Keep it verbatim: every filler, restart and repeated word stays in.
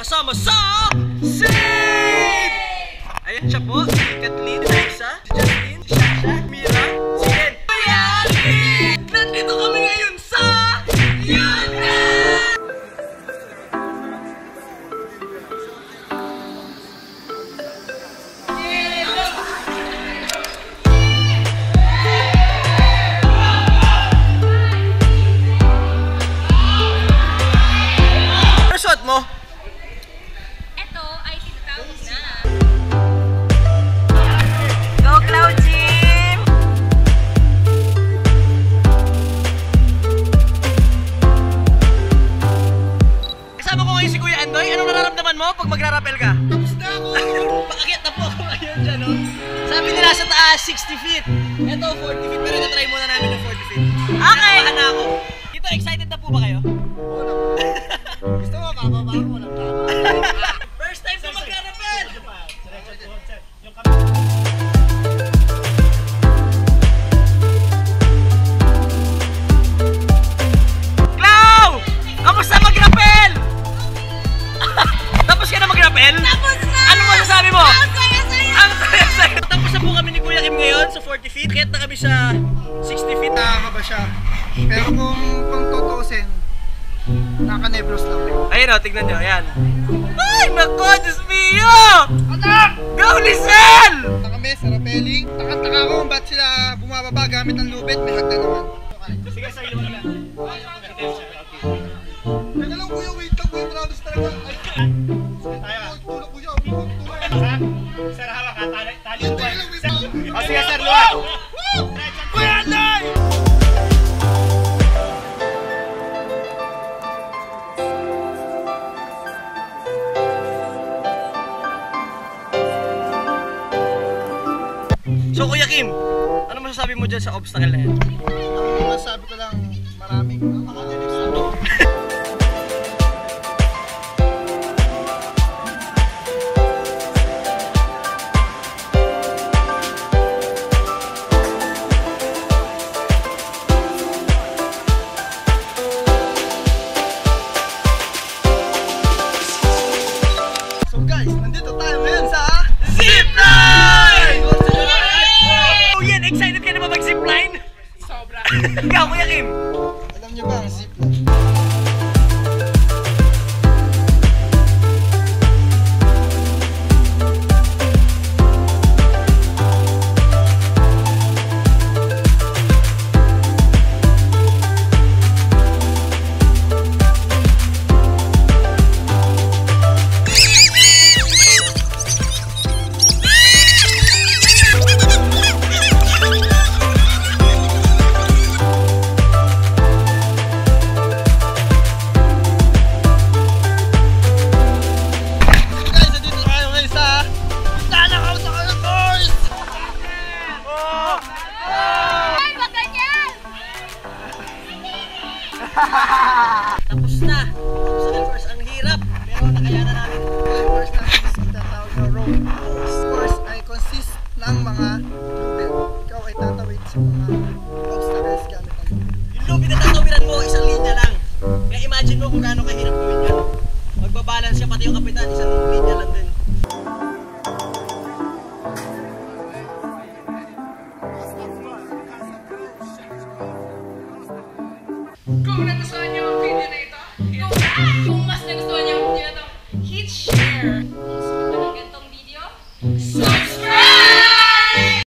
kasama sa Zip! Ayan siya po, si Kathleen, si Isa, si Justin, si Shasha, Mira, si Ed. Reality! Nandito kami ngayon sa YouTube! Ano suot mo? Ito ay tinatawag na Go Cloud Team! Kasama ko ngayon si Kuya Andoy. Anong nararamdaman mo pag magra-rappel ka? Tapos na ako! Pakakit na po ako ngayon dyan, no? Sabi nila sa taas, sixty feet. Ito, forty feet. Pero ito-try muna namin ng forty feet. Okay! Nakabahan na ako. Dito, excited na po ba kayo? Oo naman. Gusto mo, bababa ako lang tama. First time ko magra-rappel! Clau! Kamusta mag-rappel? Tapos ka na mag-rappel? Tapos na! Ano masasabi mo? Ang saya-saya! Ang saya-saya! Tapos na po kami ni Kuya Kim ngayon sa forty feet. Kaya na kami sa sixty feet. Nakakaba siya. Pero kung kung tutusin, naka-nebros lang. Ayun o, tignan nyo. Ayan. Ay, nako! Diyos mio! Anak! Go, Lizelle! Punta kami sa rappelling. Taka-taka ko kung ba't sila bumababa gamit ang lubid. May hagdan naman. Sige, sa ilo na. Teka lang kuya, wait lang kuya. Travis talaga. Ay, tayo. Tulog kuya. Tulog. Sir, hawak ka. Tali Teka lang, wait lang. O, sige, sir, luwag. Kuya Andoy! So, Kuya Kim, ano masasabi mo dyan sa obstacle na yan? Ang masasabi ko lang, maraming makalilis na to. So guys, nandito tayo ngayon sa Zipline! Oh, yan, excited ka na ba mag-zipline? Sobra. Ikaw, Kuya Kim? Alam niyo ba ang zipline? Guys, nandito tayo ngayon sa Tanakaw sa kayo, boys! Ay, wag ganyan! Tapos na. Obstacle course, ang hirap. Pero nakayanan namin. Ang course natin is tinatawag na rope. This course ay consist ng mga lubid. Ikaw ay tatawid sa mga obstacles gamit ang lubid. Yung lubid na tatawiran mo, isang linya lang. Kaya imagine mo kung gaano kahirap gawin yan. Magbabalance siya, pati yung kapitan, isang linya lang din. Kung nagustuhan niyo ang video na ito, hit- kung mas nagustuhan niyo ang video na ito, hit share. Kung gusto mo ng ganitong video,